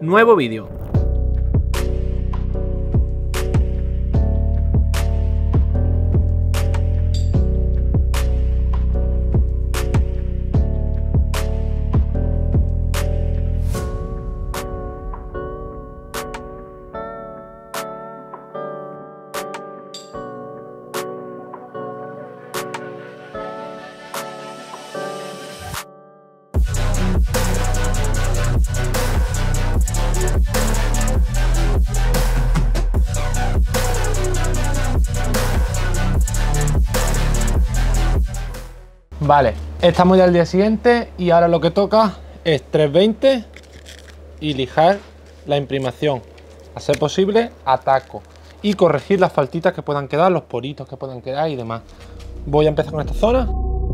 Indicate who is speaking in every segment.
Speaker 1: nuevo vídeo. Vale, estamos ya al día siguiente y ahora lo que toca es 320 y lijar la imprimación. A ser posible, a taco. Y corregir las faltitas que puedan quedar, los poritos que puedan quedar y demás. Voy a empezar con esta zona.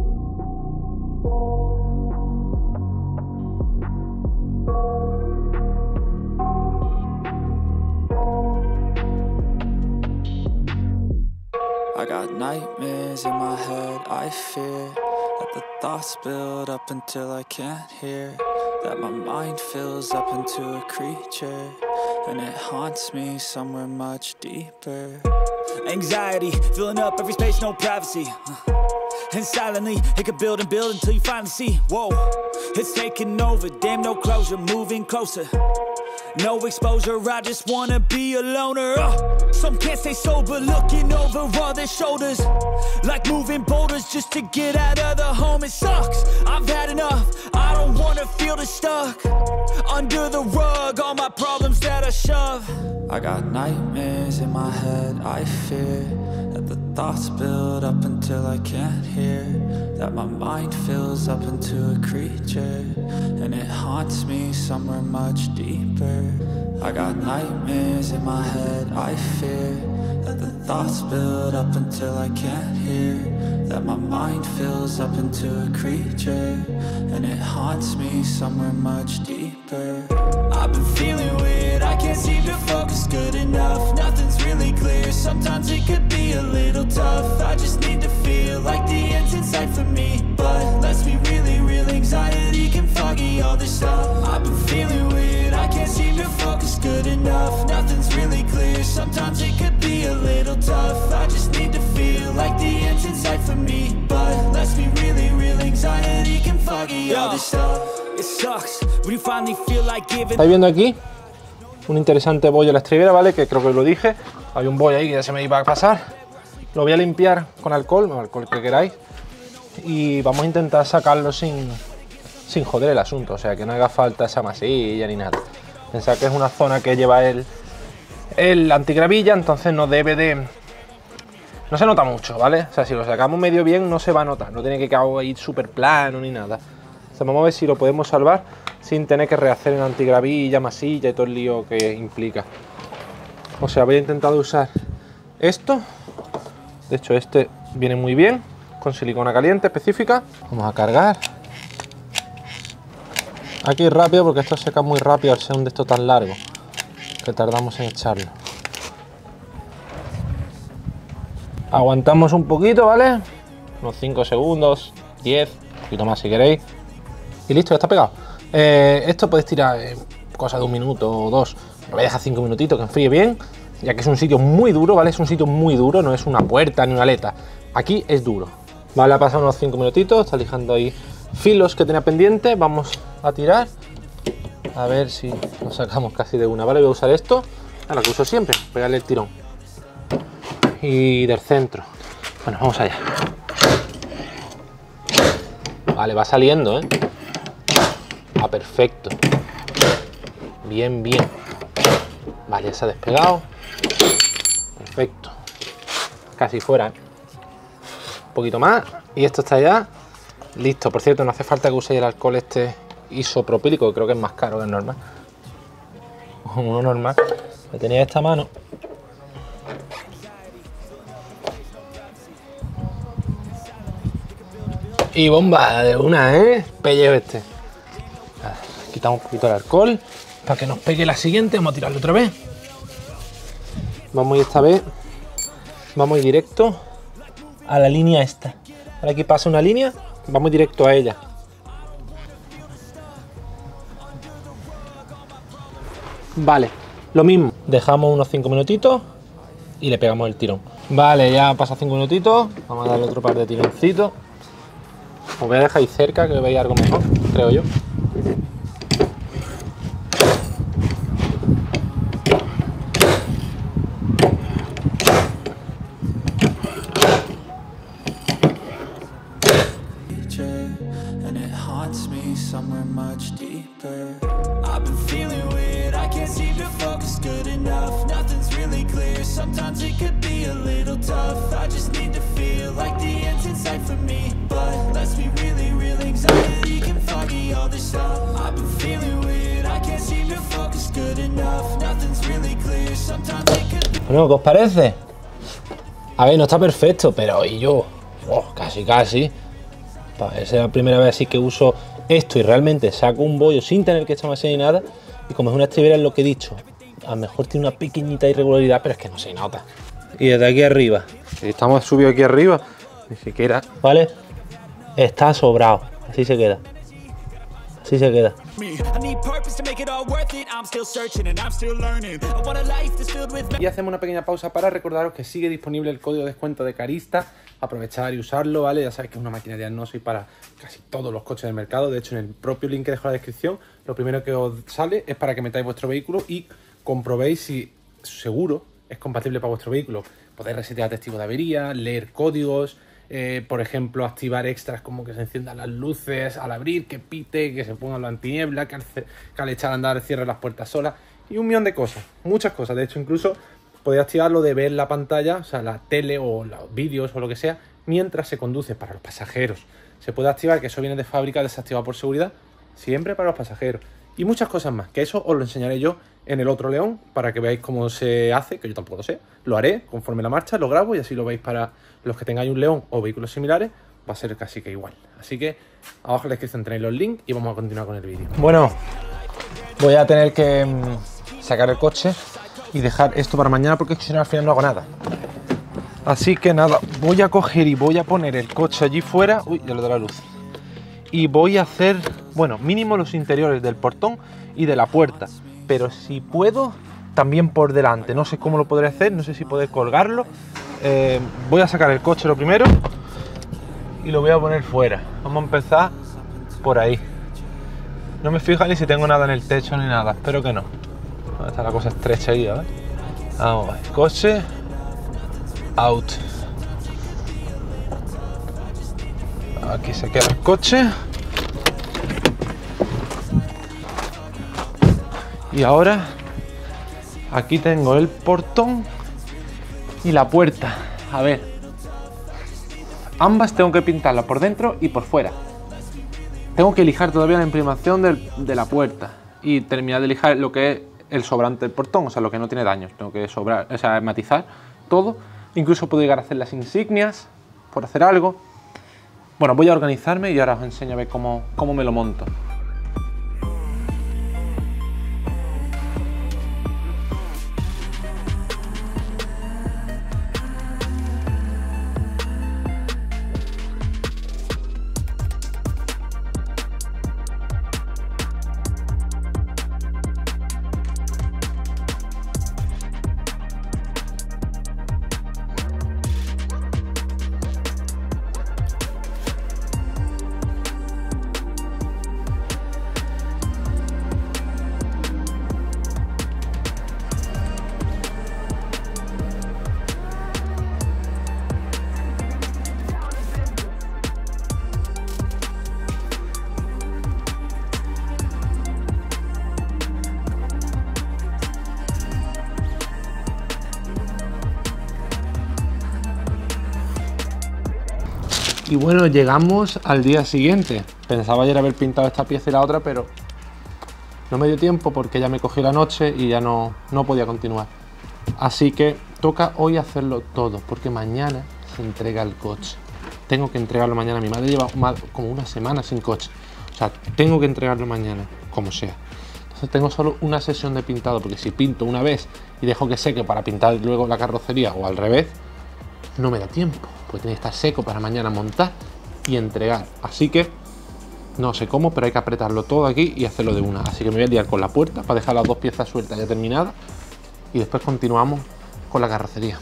Speaker 2: I got nightmares in my head, I fear that the thoughts build up until I can't hear, that my mind fills up into a creature, and it haunts me somewhere much deeper. Anxiety, filling up every space, no privacy, and silently, it could build and build until you finally see, whoa, it's taking over, damn no closure, moving closer. No exposure, I just wanna be a loner. Some can't stay sober, looking over all their shoulders, like moving boulders just to get out of the home. It sucks, I've had enough, I don't wanna feel the stuck under the rug, all my problems that I shove. I got nightmares in my head, I fear that the thoughts build up until I can't hear, that my mind fills up into a creature, and it haunts me somewhere much deeper. I got nightmares in my head, I fear that the thoughts build up until I can't hear, that my mind fills up into a creature, and it haunts me somewhere much deeper. I've been feeling weird, I can't seem to focus good enough, nothing's really clear, sometimes it could be a little tough, I just need to feel like the end's in sight for me, but let's be really real, anxiety can foggy all this stuff. I've been feeling weird, I can't seem to focus good enough, nothing's really clear, sometimes it could be a little tough, I just need to feel like the end's in sight for me, but let's be really real, anxiety can foggy all this stuff. It sucks when you finally feel like giving.
Speaker 1: ¿Estáis viendo aquí? Un interesante bollo a la estribera, ¿vale? Que creo que os lo dije. Hay un bollo ahí que ya se me iba a pasar. Lo voy a limpiar con alcohol, o alcohol que queráis. Y vamos a intentar sacarlo sin joder el asunto. O sea, que no haga falta esa masilla ni nada. Pensad que es una zona que lleva el antigravilla, entonces no debe de... No se nota mucho, ¿vale? O sea, si lo sacamos medio bien no se va a notar. No tiene que quedar ahí súper plano ni nada. O sea, vamos a ver si lo podemos salvar sin tener que rehacer en antigravilla, masilla y todo el lío que implica. O sea, voy a intentar usar esto. De hecho, este viene muy bien, con silicona caliente específica. Vamos a cargar. Aquí rápido porque esto seca muy rápido al ser un de estos tan largo, que tardamos en echarlo. Aguantamos un poquito, ¿vale? Unos 5 segundos, 10, un poquito más si queréis. Y listo, ya está pegado. Esto podéis tirar cosa de 1 minuto o 2. Lo voy a dejar 5 minutitos que enfríe bien, ya que es un sitio muy duro, ¿vale? Es un sitio muy duro, no es una puerta ni una aleta. Aquí es duro. Vale, ha pasado unos 5 minutitos, está lijando ahí filos que tenía pendiente. Vamos a tirar. A ver si lo sacamos casi de una. Vale, voy a usar esto. Ahora que uso siempre, pegarle el tirón. Y del centro. Bueno, vamos allá. Vale, va saliendo, ¿eh? Ah, perfecto. Bien, bien. Vale, ya se ha despegado. Perfecto. Casi fuera, ¿eh? Un poquito más. Y esto está ya listo. Por cierto, no hace falta que uséis el alcohol este isopropílico, que creo que es más caro que el normal. Uno normal. Me tenía esta mano. Y bomba de una, ¿eh? Pellejo este. Quitamos un poquito el alcohol para que nos pegue la siguiente. Vamos a tirarlo otra vez. Vamos a ir esta vez. Vamos a ir directo a la línea esta. Ahora aquí pasa una línea. Vamos directo a ella. Vale, lo mismo. Dejamos unos 5 minutitos y le pegamos el tirón. Vale, ya pasa 5 minutitos. Vamos a darle otro par de tironcitos. Os voy a dejar ahí cerca que veáis algo mejor, creo yo.
Speaker 2: And it haunts me somewhere much deeper. I've been feeling weird, I can't seem to focus good enough. Nothing's really clear, sometimes it could be a little tough. I just need to feel like the end's in sight for me. But let's be really real, anxiety can foggy all this stuff. I've been feeling weird, I can't seem to focus good enough. Nothing's really clear, sometimes it could be...
Speaker 1: Bueno, ¿qué os parece? A ver, no está perfecto, pero y yo, casi. Esa es la primera vez así que uso esto y realmente saco un bollo sin tener que echar masa ni nada. Y como es una estribera, es lo que he dicho. A lo mejor tiene una pequeñita irregularidad, pero es que no se nota. Y desde aquí arriba, si estamos subidos aquí arriba, ni siquiera, ¿vale? Está sobrado, así se queda. Así se queda. Y hacemos una pequeña pausa para recordaros que sigue disponible el código de descuento de Carista. Aprovechar y usarlo, ¿vale? Ya sabéis que es una máquina de diagnóstico para casi todos los coches del mercado. De hecho, en el propio link que dejo en la descripción, lo primero que os sale es para que metáis vuestro vehículo y comprobéis si seguro es compatible para vuestro vehículo. Podéis resetear testigos de avería, leer códigos, por ejemplo, activar extras como que se enciendan las luces al abrir, que pite, que se ponga la antiniebla, que al echar a andar cierre las puertas solas y un millón de cosas, muchas cosas. De hecho, incluso podéis activar lo de ver la pantalla, o sea, la tele o los vídeos o lo que sea, mientras se conduce para los pasajeros. Se puede activar, que eso viene de fábrica desactivado por seguridad, siempre para los pasajeros. Y muchas cosas más, que eso os lo enseñaré yo en el otro León, para que veáis cómo se hace, que yo tampoco lo sé. Lo haré conforme la marcha, lo grabo y así lo veis para los que tengáis un León o vehículos similares. Va a ser casi que igual. Así que abajo en la descripción tenéis los links y vamos a continuar con el vídeo. Bueno, voy a tener que sacar el coche y dejar esto para mañana porque si no al final no hago nada. Así que nada, voy a coger y voy a poner el coche allí fuera. Uy, ya lo de la luz. Y voy a hacer, bueno, mínimo los interiores del portón y de la puerta. Pero si puedo, también por delante. No sé cómo lo podré hacer, no sé si podré colgarlo. Voy a sacar el coche lo primero y lo voy a poner fuera. Vamos a empezar por ahí. No me fijo ni si tengo nada en el techo ni nada, espero que no. Está la cosa estrecha ahí, ¿vale? Vamos a ver, coche, out. Aquí se queda el coche. Y ahora aquí tengo el portón y la puerta. A ver, ambas tengo que pintarlas por dentro y por fuera. Tengo que lijar todavía la imprimación de la puerta y terminar de lijar lo que es el sobrante del portón, o sea, lo que no tiene daños. Tengo que matizar todo. Incluso puedo llegar a hacer las insignias por hacer algo. Bueno, voy a organizarme y ahora os enseño a ver cómo me lo monto. Y bueno, llegamos al día siguiente. Pensaba ayer haber pintado esta pieza y la otra, pero no me dio tiempo porque ya me cogí la noche y ya no podía continuar. Así que toca hoy hacerlo todo, porque mañana se entrega el coche. Tengo que entregarlo mañana. Mi madre lleva como una semana sin coche. O sea, tengo que entregarlo mañana, como sea. Entonces tengo solo una sesión de pintado, porque si pinto una vez y dejo que seque para pintar luego la carrocería o al revés, no me da tiempo, porque tiene que estar seco para mañana montar y entregar. Así que No sé cómo, pero hay que apretarlo todo aquí y hacerlo de una. Así que me voy a liar con la puerta para dejar las dos piezas sueltas ya terminadas y después continuamos con la carrocería.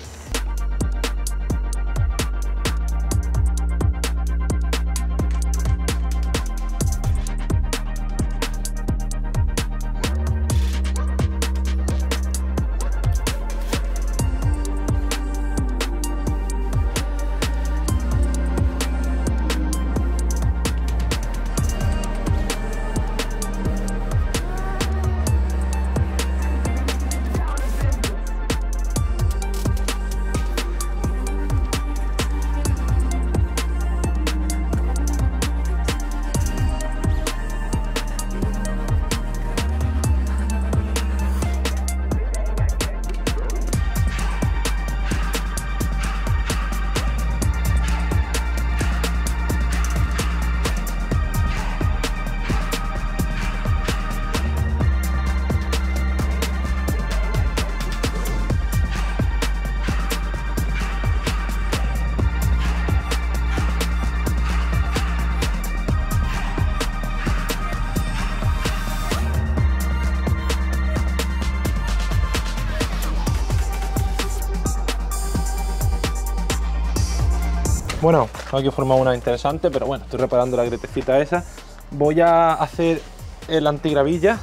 Speaker 1: Bueno, aquí formado una interesante, pero bueno, estoy reparando la grietecita esa. Voy a hacer el antigravilla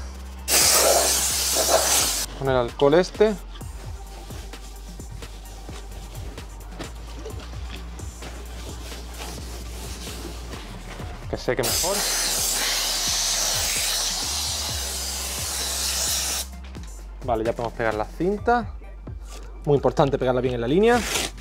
Speaker 1: con el alcohol este. Que seque mejor. Vale, ya podemos pegar la cinta. Muy importante pegarla bien en la línea.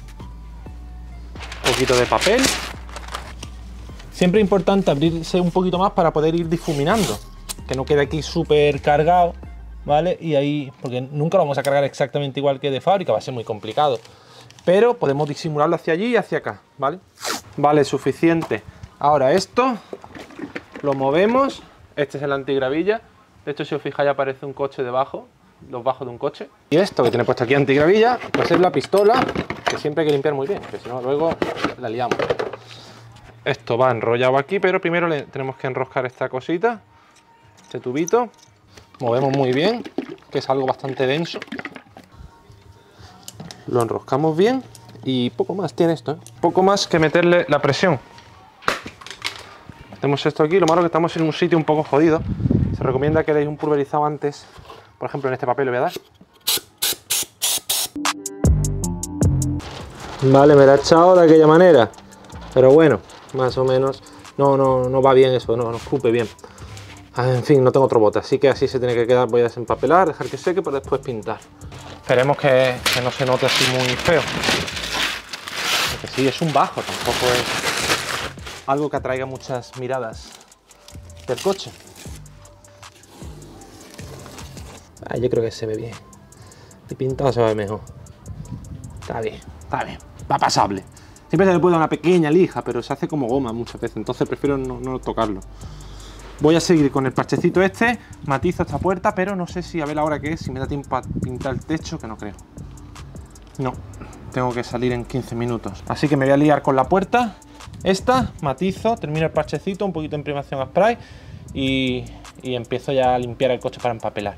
Speaker 1: Un poquito de papel. Siempre es importante abrirse un poquito más para poder ir difuminando, que no quede aquí súper cargado, ¿vale? Y ahí, porque nunca lo vamos a cargar exactamente igual que de fábrica, va a ser muy complicado, pero podemos disimularlo hacia allí y hacia acá, ¿vale? Vale, suficiente. Ahora esto lo movemos. Este es el antigravilla. De hecho, si os fijáis, aparece un coche debajo, los bajos de un coche. Y esto que tiene puesto aquí antigravilla, pues es la pistola, que siempre hay que limpiar muy bien, porque si no luego la liamos. Esto va enrollado aquí, pero primero le tenemos que enroscar esta cosita, este tubito. Movemos muy bien, que es algo bastante denso. Lo enroscamos bien y poco más tiene esto, ¿eh? Poco más que meterle la presión. Metemos esto aquí, lo malo es que estamos en un sitio un poco jodido. Se recomienda que deis un pulverizado antes. Por ejemplo, en este papel lo voy a dar. Vale, me la he echado de aquella manera, pero bueno, más o menos no va bien eso, no escupe bien. En fin, no tengo otro bote, así que así se tiene que quedar. Voy a desempapelar, dejar que seque para después pintar. Esperemos que no se note así muy feo, porque sí, es un bajo, tampoco es algo que atraiga muchas miradas del coche. Yo creo que se ve bien, y pintado se ve mejor. Está bien, va pasable. Siempre se le puede dar una pequeña lija, pero se hace como goma muchas veces, entonces prefiero no tocarlo. Voy a seguir con el parchecito este, matizo esta puerta, pero no sé si, a ver ahora qué es, si me da tiempo a pintar el techo, que no creo. No, tengo que salir en 15 minutos. Así que me voy a liar con la puerta, esta, matizo, termino el parchecito, un poquito de imprimación a spray y empiezo ya a limpiar el coche para empapelar.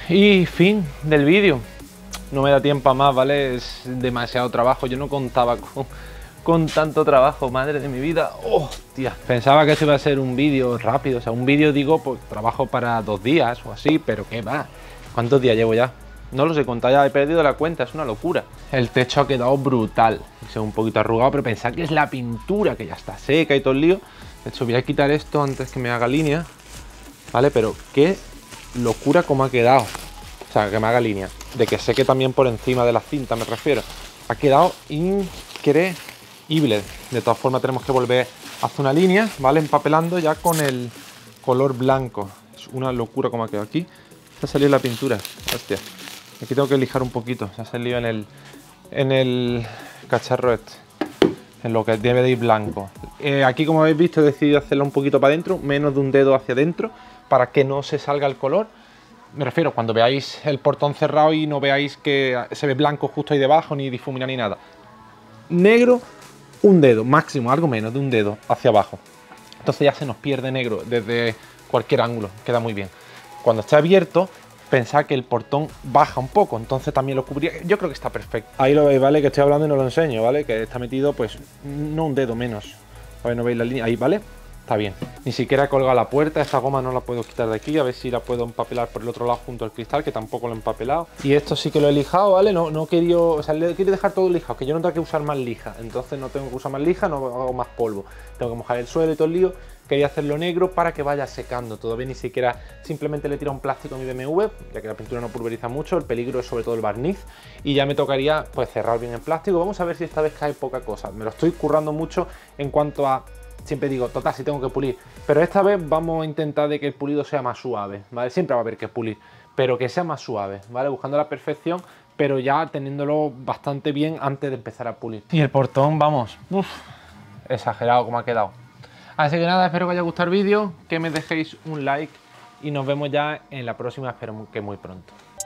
Speaker 1: Y fin del vídeo. No me da tiempo a más, ¿vale? Es demasiado trabajo. Yo no contaba con tanto trabajo, madre de mi vida. ¡Hostia! Pensaba que eso iba a ser un vídeo rápido. O sea, un vídeo, digo, pues trabajo para 2 días o así, pero ¿qué va? ¿Cuántos días llevo ya? No lo sé contar, ya he perdido la cuenta, es una locura. El techo ha quedado brutal. Se ve un poquito arrugado, pero pensad que es la pintura, que ya está seca y todo el lío. De hecho, voy a quitar esto antes que me haga línea, ¿vale? Pero qué locura como ha quedado. O sea, que me haga línea. De que seque también por encima de la cinta, me refiero. Ha quedado increíble. De todas formas, tenemos que volver a hacer una línea, ¿vale? Empapelando ya con el color blanco. Es una locura como ha quedado aquí. Se ha salido la pintura. Hostia. Aquí tengo que lijar un poquito. Se ha salido en el cacharro este. En lo que debe de ir blanco. Aquí, como habéis visto, he decidido hacerlo un poquito para adentro. Menos de un dedo hacia adentro. Para que no se salga el color. Me refiero, cuando veáis el portón cerrado y no veáis que se ve blanco justo ahí debajo, ni difumina ni nada. Negro, un dedo, máximo, algo menos de un dedo hacia abajo. Entonces ya se nos pierde negro desde cualquier ángulo, queda muy bien. Cuando esté abierto, pensad que el portón baja un poco, entonces también lo cubriría. Yo creo que está perfecto. Ahí lo veis, ¿vale? Que estoy hablando y no lo enseño, ¿vale? Que está metido, pues, no un dedo menos. A ver, no veis la línea, ahí, ¿vale? Está bien. Ni siquiera he colgado la puerta, esta goma no la puedo quitar de aquí, a ver si la puedo empapelar por el otro lado junto al cristal, que tampoco lo he empapelado. Y esto sí que lo he lijado, ¿vale? No he querido, o sea, le quiero dejar todo lijado, que yo no tengo que usar más lija, entonces no tengo que usar más lija, no hago más polvo. Tengo que mojar el suelo y todo el lío. Quería hacerlo negro para que vaya secando, todavía ni siquiera, simplemente le tiro un plástico a mi BMW, ya que la pintura no pulveriza mucho, el peligro es sobre todo el barniz, y ya me tocaría pues cerrar bien el plástico. Vamos a ver si esta vez cae poca cosa, me lo estoy currando mucho en cuanto a... Siempre digo, total, si tengo que pulir. Pero esta vez vamos a intentar de que el pulido sea más suave, ¿vale? Siempre va a haber que pulir, pero que sea más suave, ¿vale? Buscando la perfección, pero ya teniéndolo bastante bien antes de empezar a pulir. Y el portón, vamos, exagerado como ha quedado. Así que nada, espero que os haya gustado el vídeo, que me dejéis un like y nos vemos ya en la próxima, espero que muy pronto.